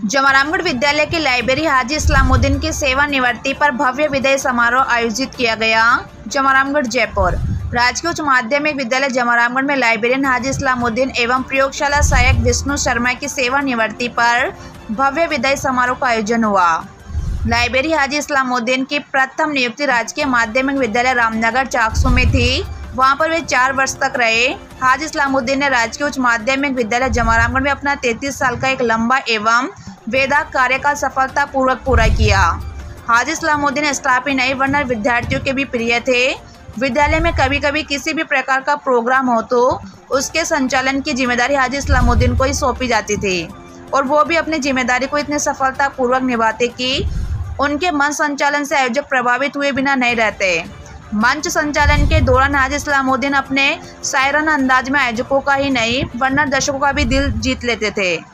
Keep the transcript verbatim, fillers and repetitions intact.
जमारामगढ़ विद्यालय की लाइब्रेरी हाजी इस्लामुद्दीन की सेवानिवृत्ति पर भव्य विदाई समारोह आयोजित किया गया। जमारामगढ़ जयपुर राजकीय उच्च माध्यमिक विद्यालय जमारामगढ़ में लाइब्रेरियन हाजी इस्लामुद्दीन एवं प्रयोगशाला सहायक विष्णु शर्मा की सेवानिवृत्ति पर भव्य विदाई समारोह का आयोजन हुआ। लाइब्रेरी हाजी इस्लामुद्दीन की प्रथम नियुक्ति राजकीय माध्यमिक विद्यालय रामनगर चाकसू में थी। वहां पर वे चार वर्ष तक रहे। हाजी इस्लामुद्दीन ने राजकीय उच्च माध्यमिक विद्यालय जमारामगढ़ में अपना तैंतीस साल का एक लंबा एवं वेदांत कार्यकाल सफलतापूर्वक पूरा किया। हाजी इस्लामुद्दीन स्टाफ ही नहीं वरना विद्यार्थियों के भी प्रिय थे। विद्यालय में कभी कभी किसी भी प्रकार का प्रोग्राम हो तो उसके संचालन की जिम्मेदारी हाजी इस्लामुद्दीन को ही सौंपी जाती थी और वो भी अपनी जिम्मेदारी को इतनी सफलतापूर्वक निभाते कि उनके मंच संचालन से आयोजक प्रभावित हुए बिना नहीं रहते। मंच संचालन के दौरान हाजी इस्लामुद्दीन अपने शायराना अंदाज में आयोजकों का ही नहीं वरना दर्शकों का भी दिल जीत लेते थे।